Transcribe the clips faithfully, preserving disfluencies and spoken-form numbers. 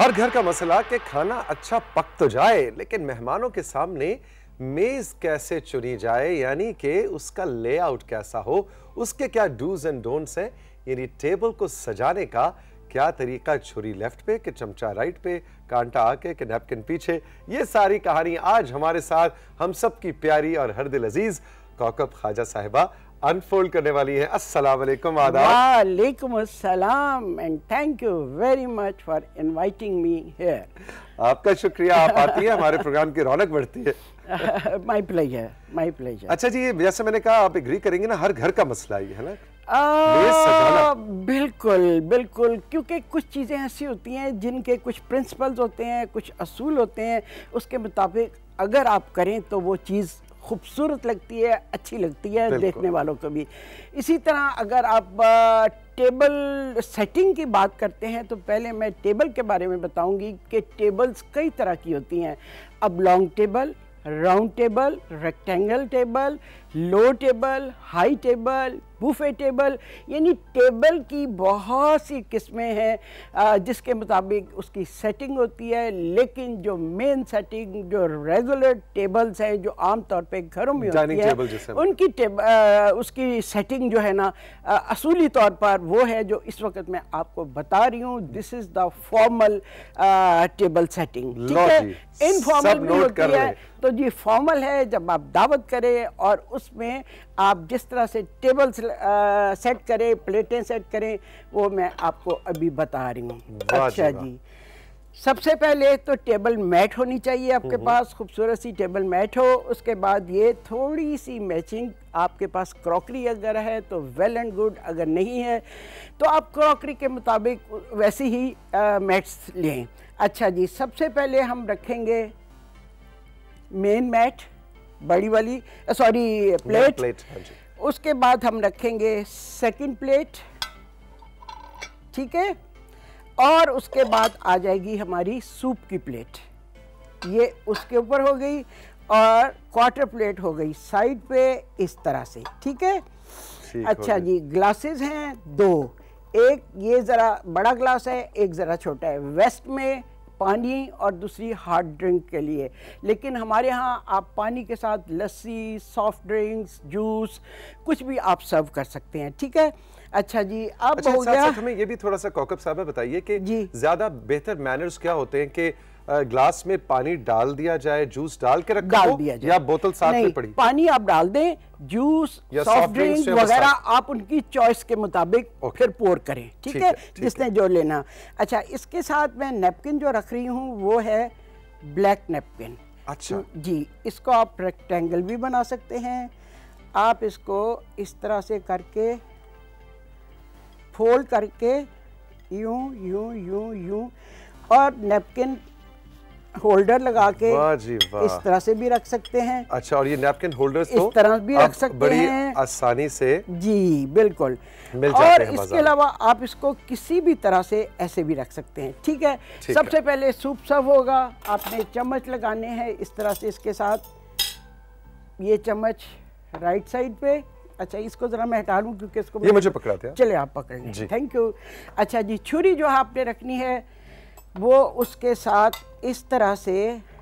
हर घर का मसला कि खाना अच्छा पक तो जाए लेकिन मेहमानों के सामने मेज कैसे चुनी जाए, यानी कि उसका लेआउट कैसा हो, उसके क्या डूज एंड डोंट्स हैं, यानी टेबल को सजाने का क्या तरीका, छुरी लेफ्ट पे कि चमचा राइट पे, कांटा आके कि नैपकिन पीछे। ये सारी कहानी आज हमारे साथ हम सब की प्यारी और हर दिल अजीज कौकब ख्वाजा साहिबा अनफोल्ड करने वाली है। अस्सलाम वालेकुम, आदाब। वालेकुम अस्सलाम and thank you very much for inviting me here. आपका शुक्रिया, आप आती है हमारे प्रोग्राम की रौनक बढ़ती है। My pleasure, my pleasure. अच्छा जी, जैसे मैंने कहा आप एग्री करेंगे ना, हर घर का मसला ही है ना आ, बिल्कुल बिल्कुल, क्योंकि कुछ चीज़ें ऐसी होती हैं जिनके कुछ प्रिंसिपल्स होते हैं, कुछ असूल होते हैं, उसके मुताबिक अगर आप करें तो वो चीज़ खूबसूरत लगती है, अच्छी लगती है देखने वालों को भी। इसी तरह अगर आप टेबल सेटिंग की बात करते हैं तो पहले मैं टेबल के बारे में बताऊंगी कि टेबल्स कई तरह की होती हैं। अब long table, round table, rectangle table, low table, high table, buffet table, यानी टेबल की बहुत सी किस्में हैं जिसके मुताबिक उसकी सेटिंग होती है। लेकिन जो मेन सेटिंग, जो रेगुलर टेबल्स हैं जो आम तौर पे घरों में होती है, उनकी टेब, आ, उसकी सेटिंग जो है ना आ, असूली तौर पर वो है जो इस वक्त मैं आपको बता रही हूँ। This is the formal table setting, ठीक है। इनफॉर्मल भी होती है, तो जी फॉर्मल है जब आप दावत करें और उसमें आप जिस तरह से टेबल सेट करें, प्लेटें सेट करें, वो मैं आपको अभी बता रही हूँ। अच्छा जी, सबसे पहले तो टेबल मैट होनी चाहिए आपके पास, खूबसूरत सी टेबल मैट हो। उसके बाद ये थोड़ी सी मैचिंग, आपके पास क्रॉकरी अगर है तो वेल एंड गुड, अगर नहीं है तो आप क्रॉकरी के मुताबिक वैसे ही मैट्स लें। अच्छा जी, सबसे पहले हम रखेंगे मेन मैट, बड़ी वाली, सॉरी प्लेट, प्लेट। उसके बाद हम रखेंगे सेकंड प्लेट, ठीक है, और उसके बाद आ जाएगी हमारी सूप की प्लेट, ये उसके ऊपर हो गई, और क्वार्टर प्लेट हो गई साइड पे इस तरह से, ठीक है। अच्छा जी, ग्लासेस हैं दो, एक ये ज़रा बड़ा ग्लास है, एक ज़रा छोटा है, वेस्ट में पानी और दूसरी हार्ड ड्रिंक के लिए। लेकिन हमारे यहाँ आप पानी के साथ लस्सी, सॉफ्ट ड्रिंक्स, जूस, कुछ भी आप सर्व कर सकते हैं, ठीक है। अच्छा जी, अब अच्छा, हो गया। हमें ये भी थोड़ा सा कौकब साहब बताइए कि ज्यादा बेहतर मैनर्स क्या होते हैं कि ग्लास में पानी डाल दिया जाए, जूस डाल के रखा डाल दिया जाए, या बोतल साथ में पड़ी? पानी आप डाल दें, जूस, सॉफ्ट ड्रिंक वगैरह आप उनकी चॉइस के मुताबिक फिर पोर करें, ठीक है, जिसने जो लेना। अच्छा, इसके साथ मैं नैपकिन जो रख रही हूँ वो है ब्लैक नैपकिन। अच्छा जी, इसको आप रेक्टेंगल भी बना सकते हैं, आप इसको इस तरह से करके फोल्ड करके यूं यूं यूं यूं और नैपकिन होल्डर लगा के वाह जी वाह, इस तरह से भी रख सकते हैं। अच्छा, और ये नैपकिन होल्डर्स इस तो तरह भी रख सकते बड़ी हैं, आसानी से जी बिल्कुल मिल जाते और हैं। इसके अलावा आप इसको किसी भी तरह से ऐसे भी रख सकते हैं, ठीक है। सबसे है। पहले सूप सर्व होगा, आपने चम्मच लगाने हैं इस तरह से इसके साथ, ये चम्मच राइट साइड पे। अच्छा, इसको जरा मैं हटा लूँ क्योंकि इसको ये मुझे पकड़ाते हैं। चले आप पकड़ेंगे, थैंक यू। अच्छा जी, छुरी जो आपने रखनी है वो उसके साथ इस तरह से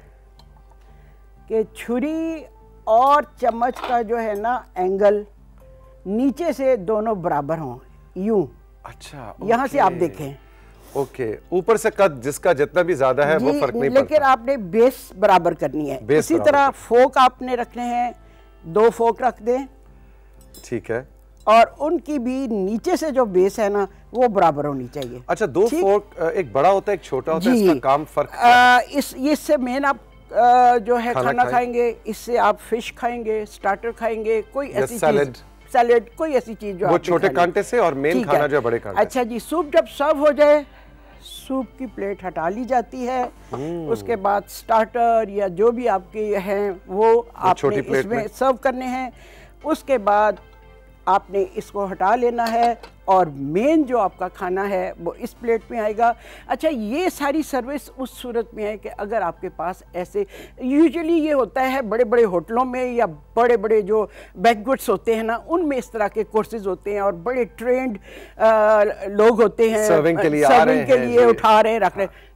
कि छुरी और चम्मच का जो है ना एंगल नीचे से दोनों बराबर हों, यूं। अच्छा, यहाँ से आप देखें, ओके, ऊपर से कद जिसका जितना भी ज्यादा है वो फर्क नहीं पड़ता, लेकिन आपने बेस बराबर करनी है। इसी तरह फोक आपने रखने हैं, दो फोक रख दें, ठीक है, और उनकी भी नीचे से जो बेस है ना वो बराबर होनी चाहिए। अच्छा, दो फोर्क, एक बड़ा होता है एक छोटा होता है, इसका काम फर्क आ, इस इससे मेन आप आ, जो है खाना, खाना खाएंगे, इससे आप फिश खाएंगे, स्टार्टर खाएंगे, कोई ऐसी चीज, सैलेड, कोई ऐसी चीज जो वो छोटे कांटे से, और मेन खाना जो बड़े कांटे। अच्छा जी, सूप जब सर्व हो जाए, सूप की प्लेट हटा ली जाती है, उसके बाद स्टार्टर या जो भी आपके हैं वो आपने इसमें सर्व करने हैं। उसके बाद आपने इसको हटा लेना है और मेन जो आपका खाना है वो इस प्लेट में आएगा। अच्छा, ये सारी सर्विस उस सूरत में है कि अगर आपके पास ऐसे, यूजुअली ये होता है बड़े बड़े होटलों में या बड़े बड़े जो बैंक्वेट्स होते हैं ना, उनमें इस तरह के कोर्सेज होते हैं और बड़े ट्रेंड लोग होते हैं, सर्विंग के लिए, सर्विंग के लिए उठा रहे रख रहे।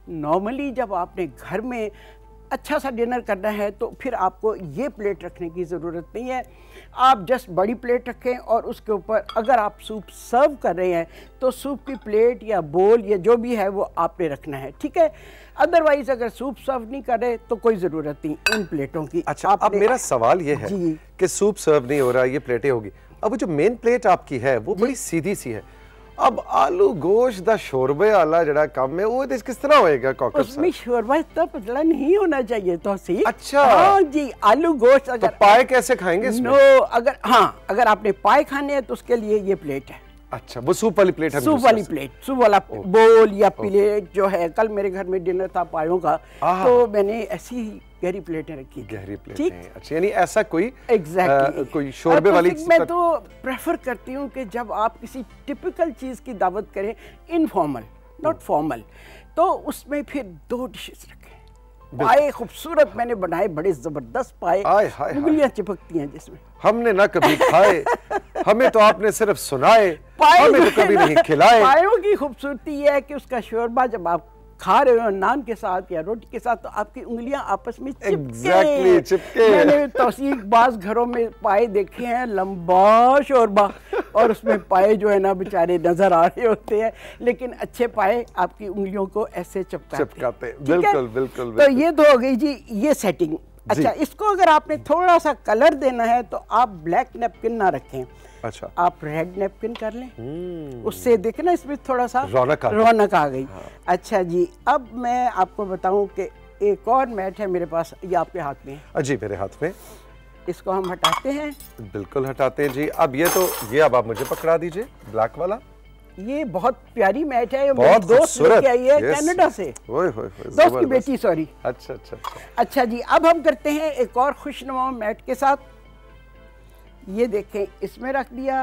नॉर्मली जब आपने घर में अच्छा सा डिनर करना है तो फिर आपको ये प्लेट रखने की ज़रूरत नहीं है। आप जस्ट बड़ी प्लेट रखें और उसके ऊपर अगर आप सूप सर्व कर रहे हैं तो सूप की प्लेट या बोल या जो भी है वो आपने रखना है, ठीक है। अदरवाइज अगर सूप सर्व नहीं कर रहे तो कोई ज़रूरत नहीं इन प्लेटों की। अच्छा, अब मेरा सवाल ये है कि सूप सर्व नहीं हो रहा, ये प्लेटें होगी, अब वो जो मेन प्लेट आपकी है वो बड़ी सीधी सी है, अब आलू गोश्त दा शोरबे वाला जड़ा काम है वो किस तरह होएगा? कॉकब उसमें शोरबा इतना पतला नहीं होना चाहिए तो सी। अच्छा हाँ जी, आलू गोश्त अगर तो पाए कैसे खाएंगे इसमें? नो, अगर हाँ अगर आपने पाए खाने हैं तो उसके लिए ये प्लेट है। अच्छा, वो सूप वाली प्लेट है? सूप वाली प्लेट, सूप वाला बोल या प्लेट जो है। कल मेरे घर में डिनर था पायों का, तो मैंने ऐसी गहरी प्लेटें रखी। गहरी प्लेटें, अच्छा, यानी ऐसा कोई एग्जैक्टली कोई शोरबे वाली। मैं तो प्रेफर करती हूँ कि जब आप किसी टिपिकल चीज़ की दावत करें, इनफॉर्मल नॉट फॉर्मल, तो उसमें फिर दो डिशेस रखें। पाए खूबसूरत मैंने बनाए, बड़े जबरदस्त पाए, उंगलियां चिपकती हैं जिसमें। हमने ना कभी खाए, हमें तो आपने सिर्फ सुनाए, हमें तो कभी नहीं खिलाए। पायों की खूबसूरती है कि उसका शोरबा जब आप खा रहे हो नान के साथ या रोटी के साथ तो आपकी उंगलियां आपस में चिपके। exactly, चिपके। मैंने तौसीक बाज घरों में पाए देखे हैं, लंबा शोरबा, और उसमें पाए जो है ना बेचारे नजर आ रहे होते हैं, लेकिन अच्छे पाए आपकी उंगलियों को ऐसे चिपकाते चिपकाते। बिल्कुल बिल्कुल। तो ये तो हो गई जी ये सेटिंग। अच्छा, इसको अगर आपने थोड़ा सा कलर देना है तो आप ब्लैक नेपकिन ना रखें। अच्छा, आप रेड नेपकिन कर लें, उससे देखे ना इसमें थोड़ा सा रौनक रौनक आ गई। हाँ। अच्छा जी, अब मैं आपको बताऊं कि एक और मैट है मेरे पास, ये आपके हाथ में है। जी मेरे हाथ में। इसको हम हटाते हैं। बिल्कुल हटाते हैं जी। अब ये तो ये अब आप मुझे पकड़ा दीजिए, ब्लैक वाला। ये बहुत प्यारी मैट है, मेरी दोस्त लेके आई है कनाडा से, ओए होए होए, दोस्त की बेटी, सॉरी। अच्छा अच्छा अच्छा अच्छा जी, अब हम करते हैं एक और खुशनुमा मैट के साथ। ये देखें, इसमें रख दिया,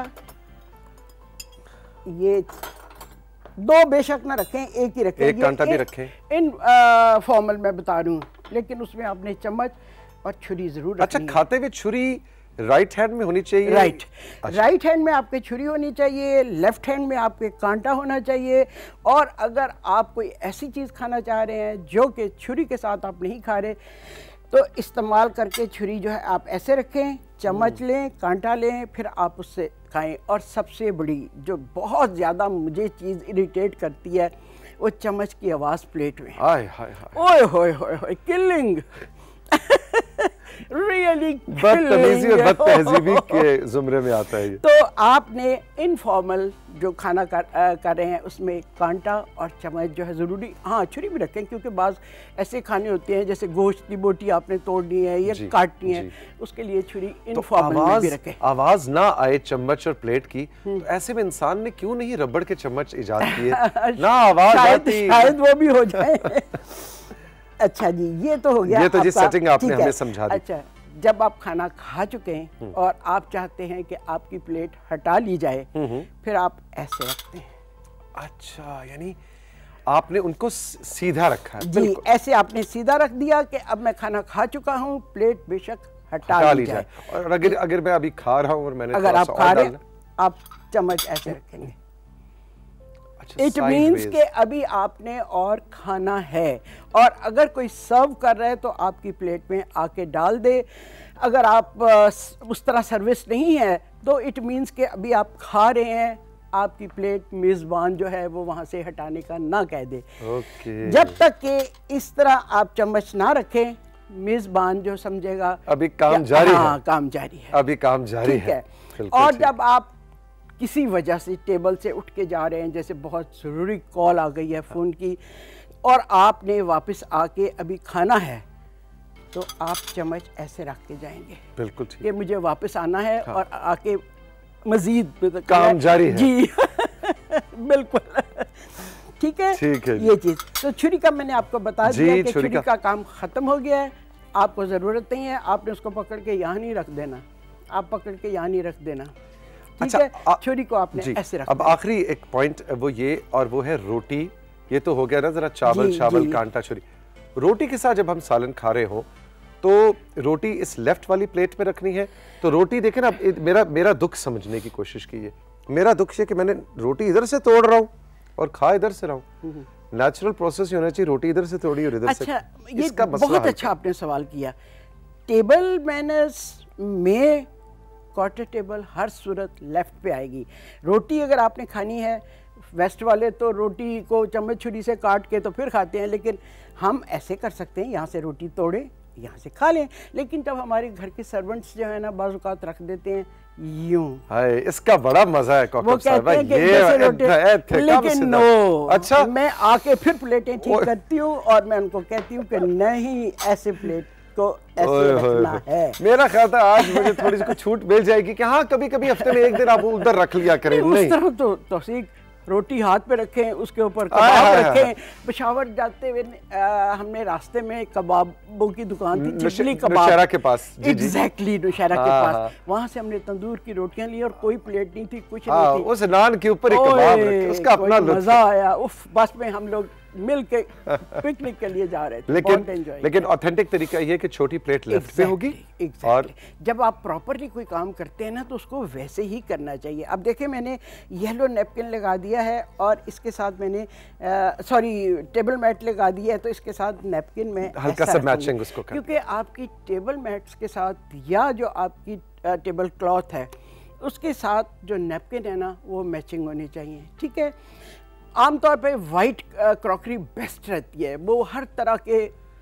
ये दो बेशक ना रखें, एक ही रखें, एक कांटा भी रखें। इन फॉर्मल मैं बता रही हूँ, लेकिन उसमें आपने चम्मच और छुरी जरूर रखनी। अच्छा, खाते हुए छुरी राइट हैंड में होनी चाहिए? राइट राइट हैंड में आपके छुरी होनी चाहिए, लेफ्ट हैंड में आपके कांटा होना चाहिए। और अगर आप कोई ऐसी चीज़ खाना चाह रहे हैं जो कि छुरी के साथ आप नहीं खा रहे, तो इस्तेमाल करके छुरी जो है आप ऐसे रखें, चम्मच लें, कांटा लें, फिर आप उससे खाएं। और सबसे बड़ी जो बहुत ज़्यादा मुझे चीज़ इरिटेट करती है वो चम्मच की आवाज़ प्लेट में। हाय हाय हाय, ओए होए होए होए, किलिंग रियली बदतमीजी और बदतहजीबी के जुमरे में आता है ये। तो आपने इनफॉर्मल जो खाना कर, आ, कर रहे हैं उसमें कांटा और चम्मच जो है ज़रूरी, हाँ छुरी भी रखें, क्योंकि बाज़ ऐसे खाने होते हैं जैसे गोश्त की बोटी आपने तोड़नी है या काटनी है, उसके लिए छुरी इनफॉर्मल तो भी रखें। आवाज़ ना आए चम्मच और प्लेट की, तो ऐसे में इंसान ने क्यों नहीं रबड़ के चम्मच इजाद किए ना आवाज़ आती, शायद वो भी हो जाए। अच्छा जी, ये तो हो गया, ये तो जी सेटिंग आपने हमें समझा दी। अच्छा, जब आप खाना खा चुके हैं और आप चाहते हैं कि आपकी प्लेट हटा ली जाए, फिर आप ऐसे रखते हैं। अच्छा, यानी आपने उनको सीधा रखा है? जी, ऐसे आपने सीधा रख दिया कि अब मैं खाना खा चुका हूँ, प्लेट बेशक हटा, हटा ली जाए। और अगर अगर मैं अभी खा रहा हूँ और मैंने अगर आप खा रहे, आप चम्मच ऐसे रखेंगे। इट मीन्स के अभी आपने और खाना है, और अगर कोई सर्व कर रहा है तो आपकी प्लेट में आके डाल दे। अगर आप उस तरह सर्विस नहीं है तो इट मीन्स के अभी आप खा रहे हैं, आपकी प्लेट मेज़बान जो है वो वहाँ से हटाने का ना कह दे। okay. जब तक कि इस तरह आप चम्मच ना रखें, मेज़बान जो समझेगा अभी काम जारी हाँ, है, काम जारी है, अभी काम जारी है, है। और जब आप किसी वजह से टेबल से उठ के जा रहे हैं, जैसे बहुत ज़रूरी कॉल आ गई है फ़ोन की, और आपने वापस आके अभी खाना है, तो आप चम्मच ऐसे रख के जाएंगे। बिल्कुल ठीक, कि मुझे वापस आना है। हाँ। और आके मज़ीद काम जारी है जी बिल्कुल ठीक है, ठीक है ये चीज़। तो छुरी का मैंने आपको बता दिया कि छुरी का, का काम ख़त्म हो गया है, आपको ज़रूरत नहीं है, आपने उसको पकड़ के यहाँ नहीं रख देना, आप पकड़ के यहाँ नहीं रख देना। अच्छा, छुरी को आपने ऐसे रखना। अब आखिरी एक पॉइंट वो ये, और वो है रोटी। ये तो हो गया ना जरा चावल चावल कांटा छुरी। रोटी के साथ जब हम सालन खा रहे हो तो रोटी इस लेफ्ट वाली प्लेट में रखनी है। तो रोटी देखे ना, मेरा मेरा दुख समझने की कोशिश कीजिए। मेरा दुख है कि मैंने रोटी इधर से तोड़ रहा हूँ और खा इधर से रहा हूँ। नेचुरल प्रोसेस होना चाहिए, रोटी इधर से तोड़ी और इधर अच्छा, से। ये बहुत अच्छा आपने सवाल किया। टेबल मैनर्स में क्वार्टर टेबल हर सूरत लेफ्ट पे आएगी। रोटी अगर आपने खानी है, वेस्ट वाले तो रोटी को चम्मच छुरी से काट के तो फिर खाते हैं, लेकिन हम ऐसे कर सकते हैं, यहाँ से रोटी तोड़े, यहाँ से खा लें। लेकिन जब हमारे घर के सर्वेंट्स जो है ना बाज़ औक़ात रख देते हैं यूं, हाय इसका बड़ा मजा है वो कहते हैं कि जैसे रोटी, लेकिन नो, अच्छा मैं आके फिर प्लेटें ठीक करती हूँ और मैं उनको कहती हूँ कि नहीं, ऐसे प्लेट को ऐसे रखना है। मेरा ख्याल था आज मुझे थोड़ी सी छूट मिल जाएगी कि हाँ कभी कभी हफ्ते में एक दिन आप उधर रख लिया करें। उस तरह तो तौसीक, रोटी हाथ पे रखें, उसके ऊपर कबाब रखें। पेशावर जाते हुए हमने रास्ते में कबाबों की दुकान थी, चिचली कबाब नौशहरा के पास, एग्जैक्टली नौशहरा के पास, वहां से हमने तंदूर की रोटियां ली और कोई प्लेट नहीं थी, कुछ नहीं थी, उस नान के ऊपर एक कबाब रखे, उसका अपना मजा आया। उफ, बस में हम लोग मिल के पिकनिक के लिए जा रहे थे, लेकिन लेकिन ऑथेंटिक तरीका ये कि छोटी प्लेट लेफ्ट पे होगी। exactly. और जब आप प्रॉपरली कोई काम करते हैं ना तो उसको वैसे ही करना चाहिए। अब देखें, मैंने येलो नैपकिन लगा दिया है और इसके साथ मैंने सॉरी टेबल मैट लगा दिया है, तो इसके साथ नैपकिन में हल्का सा मैचिंग उसको, क्योंकि आपकी टेबल मैट्स के साथ या जो आपकी टेबल क्लॉथ है उसके साथ जो नैपकिन है ना वो मैचिंग होनी चाहिए। ठीक है, आमतौर पे वाइट क्रॉकरी बेस्ट रहती है, वो हर तरह के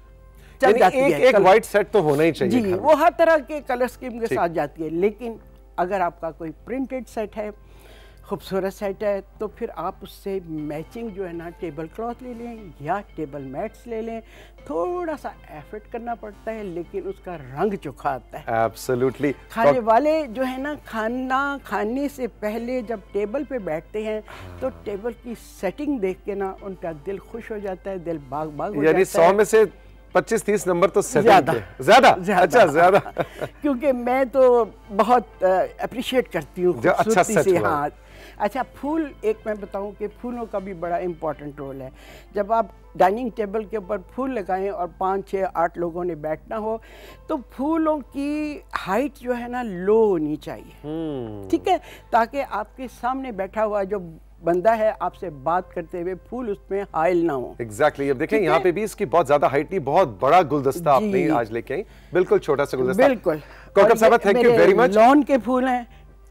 चल जाती एक, है। एक वाइट सेट तो होना ही चाहिए जी, वो हर तरह के कलर स्कीम के साथ जाती है। लेकिन अगर आपका कोई प्रिंटेड सेट है, खूबसूरत सेट है, तो फिर आप उससे मैचिंग जो है ना टेबल क्लॉथ ले लें या टेबल मैट्स ले लें। थोड़ा सा एफर्ट करना पड़ता है लेकिन उसका रंग चोखा आता है। एब्सोल्युटली। खाने वाले जो है ना, खाना खाने से पहले जब टेबल पे बैठते हैं तो टेबल की सेटिंग देख के ना उनका दिल खुश हो जाता है, दिल बाग बाग हो जाता है। यानी सौ में से पच्चीस तीस नंबर तो ज्यादा ज्यादा अच्छा ज्यादा क्योंकि मैं तो बहुत अप्रिशिएट करती हूँ खूबसूरती से। हाँ, अच्छा, फूल, एक मैं बताऊं कि फूलों का भी बड़ा इम्पोर्टेंट रोल है। जब आप डाइनिंग टेबल के ऊपर फूल लगाएं और पाँच छः आठ लोगों ने बैठना हो तो फूलों की हाइट जो है ना लो होनी चाहिए। ठीक है, ताकि आपके सामने बैठा हुआ जो बंदा है आपसे बात करते हुए फूल उसमें हाइल ना हो। Exactly exactly. अब देखें यहाँ पे भी इसकी बहुत ज्यादा हाइट नहीं, बहुत बड़ा गुलदस्ता आपने आज लेके आई, बिल्कुल छोटा सा गुलदस्ता। बिल्कुल। कौकब साहब, thank you very much. Lawn के फूल हैं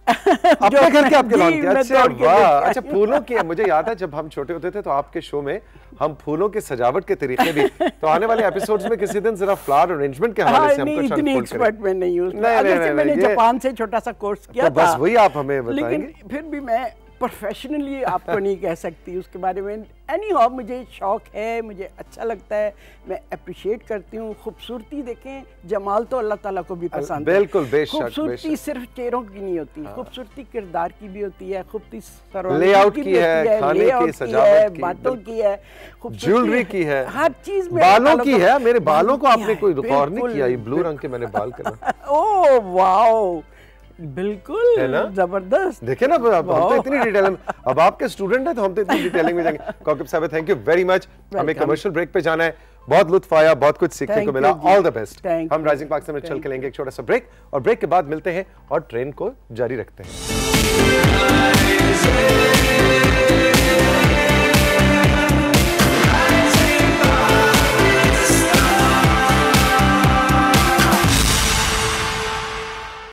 अपने घर के आपके लॉन के, अच्छा वाह। अच्छा, फूलों की मुझे याद है जब हम छोटे होते थे तो आपके शो में हम फूलों के सजावट के तरीके भी, तो आने वाले एपिसोड्स में किसी दिन जरा फ्लावर अरेंजमेंट के हवाले से हमको इतनी एक्सपर्ट मैं नहीं हूं, मैंने जापान से छोटा सा कोर्स किया था, बस वही आप हमें बताएंगे। लेकिन फिर भी मैं प्रोफेशनली आपको नहीं कह सकती उसके बारे में। एनी हाउ, मुझे शौक है, मुझे अच्छा लगता है, मैं अप्रिशिएट करती हूँ। खूबसूरती देखें, जमाल तो अल्लाह ताला को भी पसंद है। बिल्कुल, बेशक। खूबसूरती सिर्फ चेहरों की नहीं होती, खूबसूरती किरदार की भी होती है, खूबसूरती लेआउट की है, खाने की सजावट की, बातों की है, ज्वेलरी की है, हर चीज में, बालों की है। मेरे बालों को आपने कोई रिकॉर्ड नहीं किया, ब्लू रंग के मैंने बाल करना। ओह वाओ, बिल्कुल जबरदस्त। देखे ना, अब हम तो इतनी डिटेलिंग, अब आपके स्टूडेंट हैं तो हम तो इतनी डिटेलिंग में जाएंगे। कौकब साहब, थैंक यू वेरी मच। हमें कमर्शियल ब्रेक पे जाना है, बहुत लुत्फ आया, बहुत कुछ सीखने को मिला। All the best. हम राइजिंग पाकिस्तान में चल के लेंगे एक छोटा सा ब्रेक और ब्रेक के बाद मिलते हैं और ट्रेन को जारी रखते हैं।